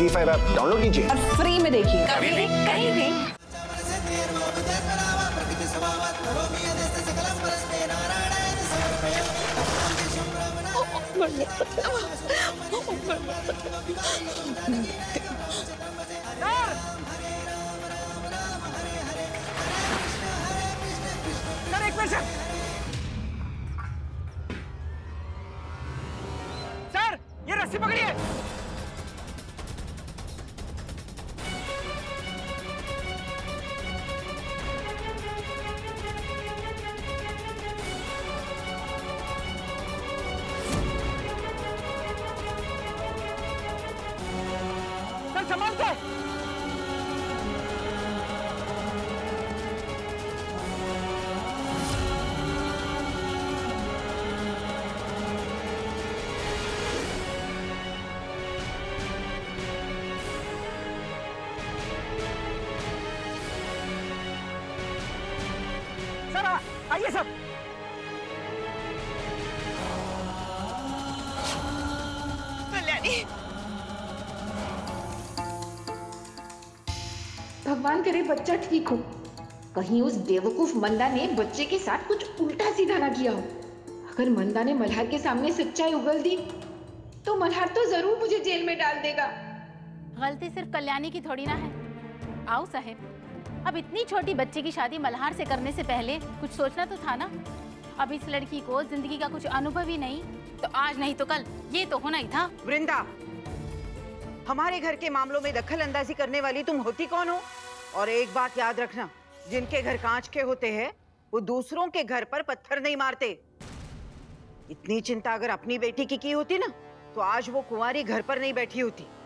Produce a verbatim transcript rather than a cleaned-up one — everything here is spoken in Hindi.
ज़ी फाइव ऐप डाउनलोड कीजिए और फ्री में देखिए कभी भी कहीं भी। सर एक मिनट सर, ये रस्सी पकड़िए। सर संभाल के। सर आइए सर। कल्याणी, भगवान करे बच्चा ठीक हो। कहीं उस बेवकूफ मंदा ने बच्चे के साथ कुछ उल्टा सीधा ना किया हो। अगर मंदा ने मल्हार के सामने सच्चाई उगल दी तो मल्हार तो जरूर मुझे जेल में डाल देगा। गलती सिर्फ कल्याणी की थोड़ी ना है। आओ साहेब, अब इतनी छोटी बच्ची की शादी मल्हार से करने से पहले कुछ सोचना तो था ना। अब इस लड़की को जिंदगी का कुछ अनुभव ही नहीं, तो आज नहीं तो कल ये तो होना ही था। वृंदा, हमारे घर के मामलों में दखल अंदाजी करने वाली तुम होती कौन हो? और एक बात याद रखना, जिनके घर कांच के होते हैं वो दूसरों के घर पर पत्थर नहीं मारते। इतनी चिंता अगर अपनी बेटी की की होती ना तो आज वो कुंवारी घर पर नहीं बैठी होती।